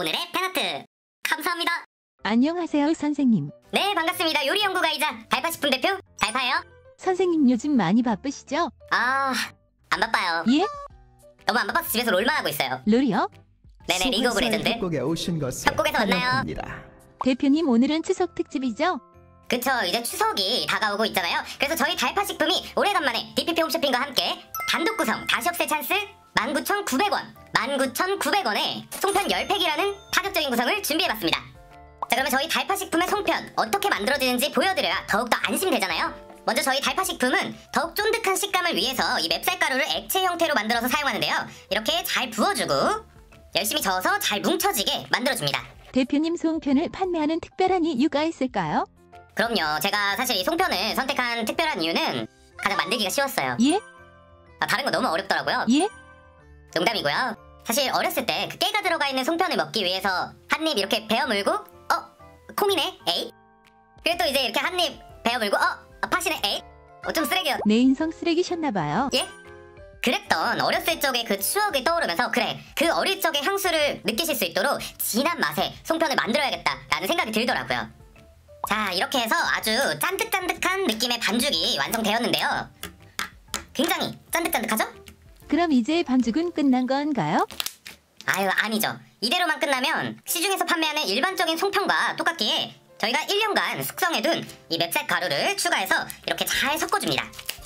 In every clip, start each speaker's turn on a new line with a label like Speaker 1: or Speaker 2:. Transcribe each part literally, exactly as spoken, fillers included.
Speaker 1: 오늘의 팬아트 감사합니다.
Speaker 2: 안녕하세요, 선생님.
Speaker 1: 네, 반갑습니다. 요리연구가이자 달파식품 대표 달파예요.
Speaker 2: 선생님 요즘 많이 바쁘시죠?
Speaker 1: 아, 안 바빠요.
Speaker 2: 예?
Speaker 1: 너무 안 바빠서 집에서 롤만 하고 있어요.
Speaker 2: 롤이요?
Speaker 1: 네네, 리그 오브 레전드.
Speaker 3: 협곡에 오신 것을
Speaker 1: 협곡에서 만나요.
Speaker 3: 환영합니다.
Speaker 2: 대표님 오늘은 추석 특집이죠? 그쵸,
Speaker 1: 이제 추석이 다가오고 있잖아요. 그래서 저희 달파식품이 오래간만에 디피피 홈쇼핑과 함께 단독 구성 다시 없앨 찬스 만 구천 구백 원 만 구천 구백 원에 송편 십 팩이라는 파격적인 구성을 준비해봤습니다. 자, 그러면 저희 달파식품의 송편 어떻게 만들어지는지 보여드려야 더욱더 안심되잖아요. 먼저 저희 달파식품은 더욱 쫀득한 식감을 위해서 이 맵쌀가루를 액체 형태로 만들어서 사용하는데요. 이렇게 잘 부어주고 열심히 저어서 잘 뭉쳐지게 만들어줍니다.
Speaker 2: 대표님 송편을 판매하는 특별한 이유가 있을까요?
Speaker 1: 그럼요. 제가 사실 이 송편을 선택한 특별한 이유는 가장 만들기가 쉬웠어요.
Speaker 2: 예?
Speaker 1: 아, 다른 거 너무 어렵더라고요.
Speaker 2: 예?
Speaker 1: 농담이고요. 사실 어렸을 때 그 깨가 들어가 있는 송편을 먹기 위해서 한 입 이렇게 베어 물고 어? 콩이네? 에잇? 그리고 또 이제 이렇게 한 입 베어 물고 어? 팥이네? 에잇? 어, 좀 쓰레기요.
Speaker 2: 내 인성 쓰레기셨나봐요.
Speaker 1: 예? 그랬던 어렸을 적의 그 추억이 떠오르면서 그래, 그 어릴 적의 향수를 느끼실 수 있도록 진한 맛의 송편을 만들어야겠다라는 생각이 들더라고요. 자, 이렇게 해서 아주 짠득짠득한 느낌의 반죽이 완성되었는데요. 굉장히 짠득짠득하죠?
Speaker 2: 그럼 이제 반죽은 끝난 건가요?
Speaker 1: 아유, 아니죠. 이대로만 끝나면 시중에서 판매하는 일반적인 송편과 똑같기에 저희가 일 년간 숙성해둔 이 맵쌀 가루를 추가해서 이렇게 잘 섞어줍니다.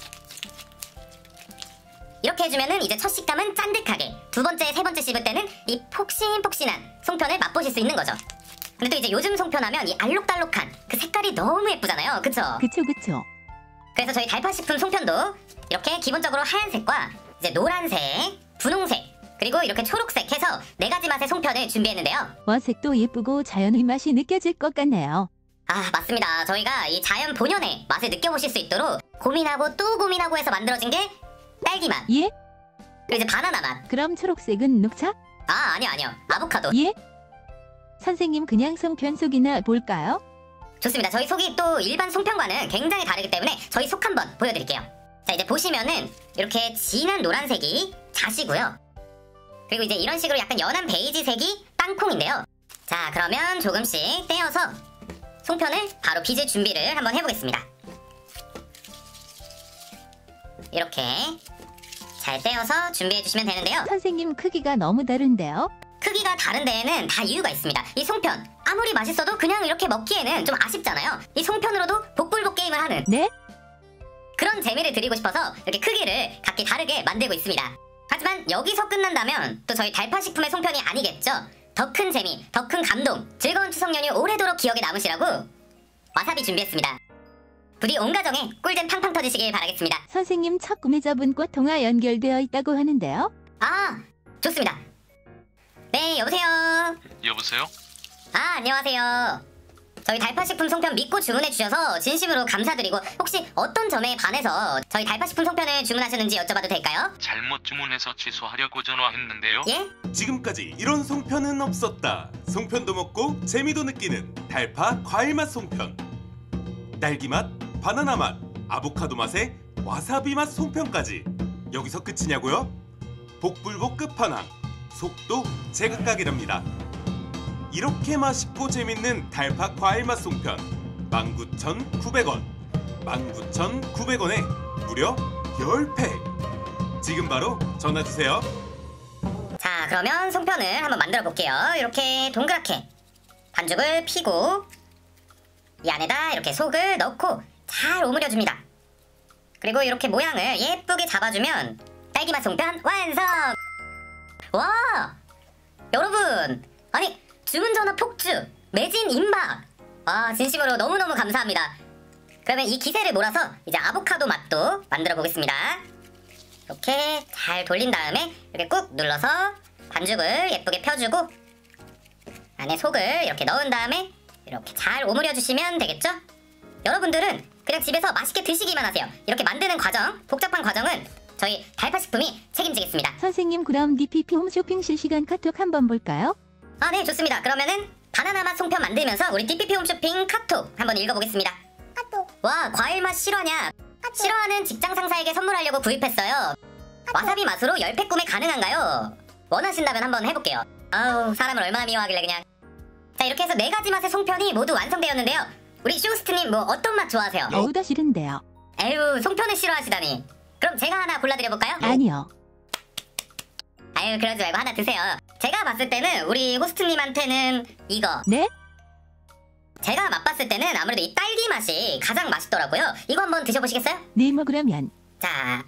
Speaker 1: 이렇게 해주면은 이제 첫 식감은 짠득하게, 두 번째, 세 번째 씹을 때는 이 폭신폭신한 송편을 맛보실 수 있는 거죠. 근데 또 이제 요즘 송편하면 이 알록달록한 그 색깔이 너무 예쁘잖아요. 그쵸?
Speaker 2: 그쵸, 그쵸.
Speaker 1: 그래서 저희 달파식품 송편도 이렇게 기본적으로 하얀색과 이제 노란색, 분홍색, 그리고 이렇게 초록색 해서 네 가지 맛의 송편을 준비했는데요.
Speaker 2: 와, 색도 예쁘고 자연의 맛이 느껴질 것 같네요.
Speaker 1: 아, 맞습니다. 저희가 이 자연 본연의 맛을 느껴보실 수 있도록 고민하고 또 고민하고 해서 만들어진 게 딸기 맛,
Speaker 2: 예?
Speaker 1: 그리고 이제 바나나 맛.
Speaker 2: 그럼 초록색은 녹차?
Speaker 1: 아, 아니요 아니요, 아보카도.
Speaker 2: 예? 선생님 그냥 송편 속이나 볼까요?
Speaker 1: 좋습니다. 저희 속이 또 일반 송편과는 굉장히 다르기 때문에 저희 속 한번 보여드릴게요. 자, 이제 보시면은 이렇게 진한 노란색이 자시고요. 그리고 이제 이런 식으로 약간 연한 베이지색이 땅콩인데요. 자, 그러면 조금씩 떼어서 송편을 바로 빚을 준비를 한번 해보겠습니다. 이렇게 잘 떼어서 준비해주시면 되는데요.
Speaker 2: 선생님 크기가 너무 다른데요?
Speaker 1: 크기가 다른 데에는 다 이유가 있습니다. 이 송편 아무리 맛있어도 그냥 이렇게 먹기에는 좀 아쉽잖아요. 이 송편으로도 복불복 게임을 하는
Speaker 2: 네?
Speaker 1: 그런 재미를 드리고 싶어서 이렇게 크기를 각기 다르게 만들고 있습니다. 하지만 여기서 끝난다면 또 저희 달파식품의 송편이 아니겠죠. 더 큰 재미, 더 큰 감동, 즐거운 추석 연휴 오래도록 기억에 남으시라고 와사비 준비했습니다. 부디 온 가정에 꿀잼 팡팡 터지시길 바라겠습니다.
Speaker 2: 선생님 첫 구매자분과 통화 연결되어 있다고 하는데요.
Speaker 1: 아, 좋습니다. 네, 여보세요.
Speaker 4: 여보세요?
Speaker 1: 아, 안녕하세요. 저희 달파식품 송편 믿고 주문해주셔서 진심으로 감사드리고 혹시 어떤 점에 반해서 저희 달파식품 송편을 주문하셨는지 여쭤봐도 될까요?
Speaker 4: 잘못 주문해서 취소하려고 전화했는데요.
Speaker 1: 예?
Speaker 5: 지금까지 이런 송편은 없었다. 송편도 먹고 재미도 느끼는 달파 과일맛 송편. 딸기맛, 바나나맛, 아보카도 맛에 와사비맛 송편까지. 여기서 끝이냐고요? 복불복 끝판왕. 속도 제각각이랍니다. 이렇게 맛있고 재밌는 달파 과일맛 송편 만 구천 구백 원 만 구천 구백 원에 무려 십 팩. 지금 바로 전화주세요.
Speaker 1: 자, 그러면 송편을 한번 만들어 볼게요. 이렇게 동그랗게 반죽을 피고 이 안에다 이렇게 속을 넣고 잘 오므려줍니다. 그리고 이렇게 모양을 예쁘게 잡아주면 딸기맛 송편 완성! 와! 여러분! 아니, 주문 전화 폭주! 매진 임박! 아, 진심으로 너무너무 감사합니다. 그러면 이 기세를 몰아서 이제 아보카도 맛도 만들어 보겠습니다. 이렇게 잘 돌린 다음에 이렇게 꾹 눌러서 반죽을 예쁘게 펴주고 안에 속을 이렇게 넣은 다음에 이렇게 잘 오므려 주시면 되겠죠? 여러분들은 그냥 집에서 맛있게 드시기만 하세요. 이렇게 만드는 과정, 복잡한 과정은 저희 달파식품이 책임지겠습니다.
Speaker 2: 선생님 그럼 디피피 홈쇼핑 실시간 카톡 한번 볼까요?
Speaker 1: 아, 네, 좋습니다. 그러면은 바나나 맛 송편 만들면서 우리 디피피 홈쇼핑 카톡 한번 읽어보겠습니다. 카톡. 와, 과일 맛 싫어하냐? 카톡. 싫어하는 직장 상사에게 선물하려고 구입했어요. 카톡. 와사비 맛으로 십 팩 구매 가능한가요? 원하신다면 한번 해볼게요. 아우 사람을 얼마나 미워하길래 그냥. 자 이렇게 해서 네 가지 맛의 송편이 모두 완성되었는데요. 우리 쇼호스트님 뭐 어떤 맛 좋아하세요?
Speaker 2: 어우 더 싫은데요.
Speaker 1: 에휴 송편을 싫어하시다니. 그럼 제가 하나 골라드려볼까요?
Speaker 2: 아니요.
Speaker 1: 아유 그러지 말고 하나 드세요. 제가 봤을 때는 우리 호스트님한테는 이거.
Speaker 2: 네?
Speaker 1: 제가 맛봤을 때는 아무래도 이 딸기 맛이 가장 맛있더라고요. 이거 한번 드셔보시겠어요?
Speaker 2: 네 먹으려면.
Speaker 1: 자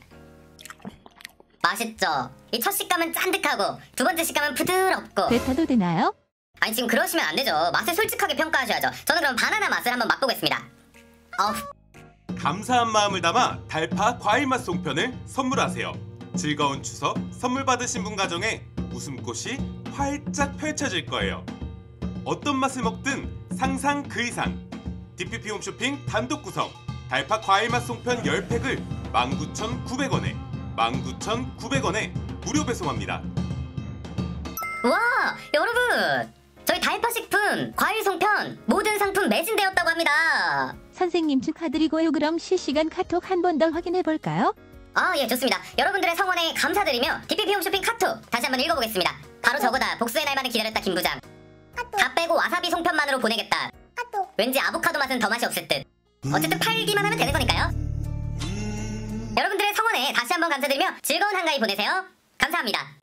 Speaker 1: 맛있죠? 이 첫 식감은 짠득하고 두 번째 식감은 부드럽고.
Speaker 2: 뱉어도 되나요?
Speaker 1: 아니 지금 그러시면 안 되죠. 맛을 솔직하게 평가하셔야죠. 저는 그럼 바나나 맛을 한번 맛보겠습니다. 어우
Speaker 5: 감사한 마음을 담아 달파 과일맛 송편을 선물하세요. 즐거운 추석 선물 받으신 분 가정에 웃음꽃이 활짝 펼쳐질 거예요. 어떤 맛을 먹든 상상 그 이상. 디피피 홈쇼핑 단독 구성 달파 과일맛 송편 십 팩을 만 구천구백 원에 만 구천구백 원에 무료 배송합니다.
Speaker 1: 와 여러분 저희 달파식품 과일 송편 모든 상품 매진되었다고 합니다.
Speaker 2: 선생님 축하드리고요. 그럼 실시간 카톡 한 번 더 확인해 볼까요?
Speaker 1: 아 예 좋습니다. 여러분들의 성원에 감사드리며 디피피 홈쇼핑 카톡 다시 한번 읽어보겠습니다. 바로 저거다. 복수의 날만을 기다렸다 김부장. 다 빼고 와사비 송편만으로 보내겠다. 왠지 아보카도 맛은 더 맛이 없을 듯. 어쨌든 팔기만 하면 되는 거니까요. 여러분들의 성원에 다시 한번 감사드리며 즐거운 한가위 보내세요. 감사합니다.